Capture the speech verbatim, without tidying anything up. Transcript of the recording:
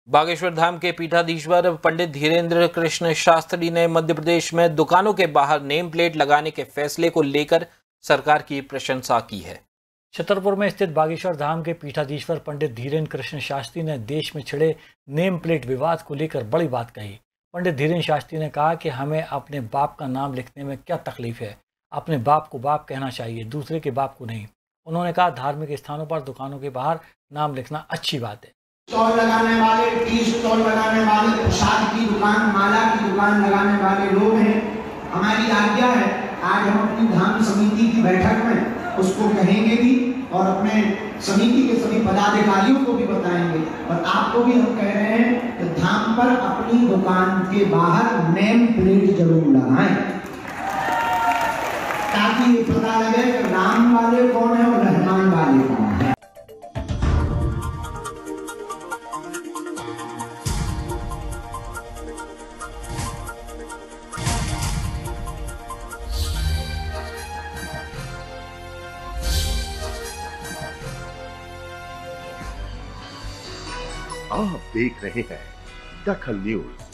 बागेश्वर धाम के पीठाधीश्वर पंडित धीरेन्द्र कृष्ण शास्त्री ने मध्य प्रदेश में दुकानों के बाहर नेम प्लेट लगाने के फैसले को लेकर सरकार की प्रशंसा की है। छतरपुर में स्थित बागेश्वर धाम के पीठाधीश्वर पंडित धीरेन्द्र कृष्ण शास्त्री ने देश में छिड़े नेम प्लेट विवाद को लेकर बड़ी बात कही। पंडित धीरेन्द्र शास्त्री ने कहा कि हमें अपने बाप का नाम लिखने में क्या तकलीफ है, अपने बाप को बाप कहना चाहिए, दूसरे के बाप को नहीं। उन्होंने कहा धार्मिक स्थानों पर दुकानों के बाहर नाम लिखना अच्छी बात है। स्टॉल लगाने वाले, टी स्टॉल लगाने वाले, प्रसाद की दुकान, माला की दुकान लगाने वाले लोग हैं। हमारी आज्ञा है, आज हम अपनी धाम समिति की बैठक में उसको कहेंगे भी और अपने समिति के सभी पदाधिकारियों को भी बताएंगे। और आपको भी हम कह रहे हैं कि धाम पर अपनी दुकान के बाहर नेम प्लेट जरूर लगाएं, ताकि ये पता लगे कि राम वाले कौन है और रहमान वाले कौन है। आप देख रहे हैं दखल न्यूज।